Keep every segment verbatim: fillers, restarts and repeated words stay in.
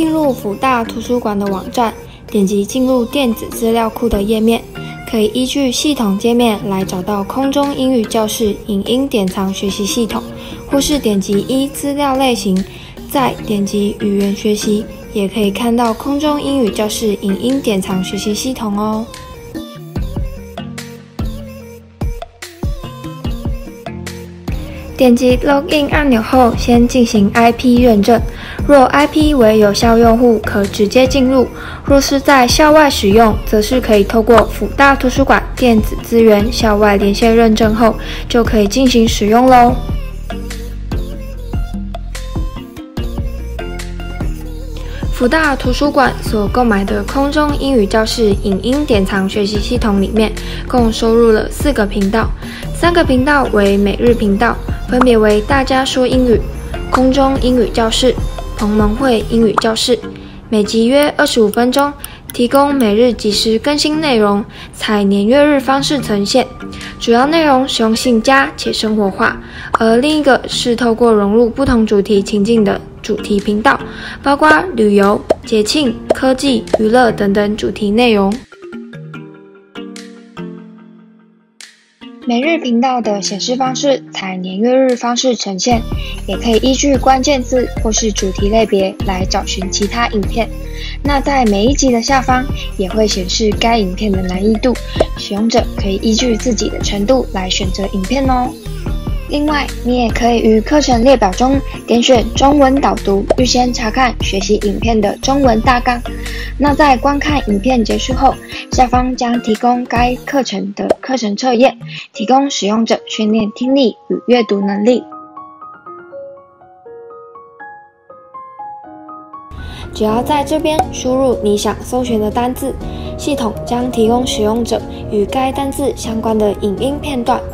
进入辅大图书馆的网站，点击进入电子资料库的页面，可以依据系统界面来找到空中英语教室影音典藏学习系统，或是点击依资料类型，再点击语言学习，也可以看到空中英语教室影音典藏学习系统哦。点击 Login 按钮后，先进行 I P 认证。若 I P 为有效用户，可直接进入；若是在校外使用，则是可以透过辅大图书馆电子资源校外连线认证后，就可以进行使用咯。辅大图书馆所购买的空中英语教室影音典藏学习系统里面，共收录了四个频道，三个频道为每日频道，分别为大家说英语、空中英语教室、彭蒙会英语教室，每集约二十五分钟，提供每日即时更新内容，采年月日方式呈现，主要内容实用性佳且生活化，而另一个是透过融入不同主题情境的主题频道，包括旅游、节庆、科技、娱乐等等主题内容。每日频道的显示方式采年月日方式呈现，也可以依据关键字或是主题类别来找寻其他影片。那在每一集的下方也会显示该影片的难易度，使用者可以依据自己的程度来选择影片哦。另外，你也可以于课程列表中点选中文导读，预先查看学习影片的中文大纲。那在观看影片结束后，下方将提供该课程的课程测验，提供使用者训练听力与阅读能力。只要在这边输入你想搜寻的单字，系统将提供使用者与该单字相关的影音片段。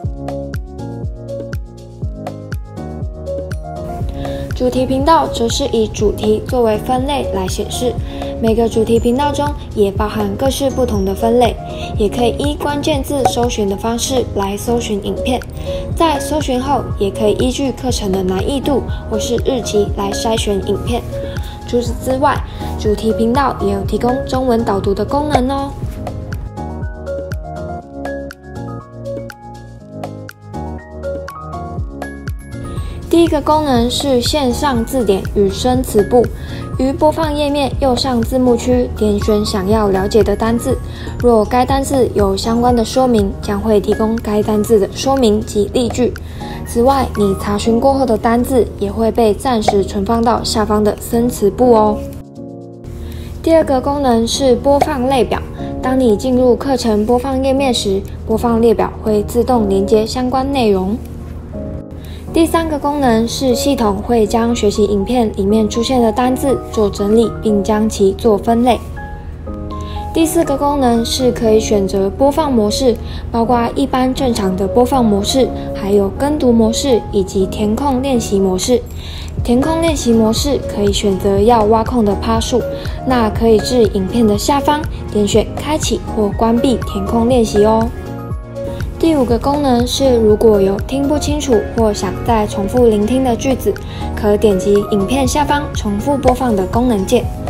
主题频道则是以主题作为分类来显示，每个主题频道中也包含各式不同的分类，也可以依关键字搜寻的方式来搜寻影片。在搜寻后，也可以依据课程的难易度或是日期来筛选影片。除此之外，主题频道也有提供中文导读的功能哦。第一个功能是线上字典与生词部，于播放页面右上字幕区点选想要了解的单字，若该单字有相关的说明，将会提供该单字的说明及例句。此外，你查询过后的单字也会被暂时存放到下方的生词部哦。第二个功能是播放列表，当你进入课程播放页面时，播放列表会自动连接相关内容。第三个功能是系统会将学习影片里面出现的单字做整理，并将其做分类。第四个功能是可以选择播放模式，包括一般正常的播放模式，还有跟读模式以及填空练习模式。填空练习模式可以选择要挖空的趴数，那可以至影片的下方点选开启或关闭填空练习哦。第五个功能是，如果有听不清楚或想再重复聆听的句子，可点击影片下方重复播放的功能键。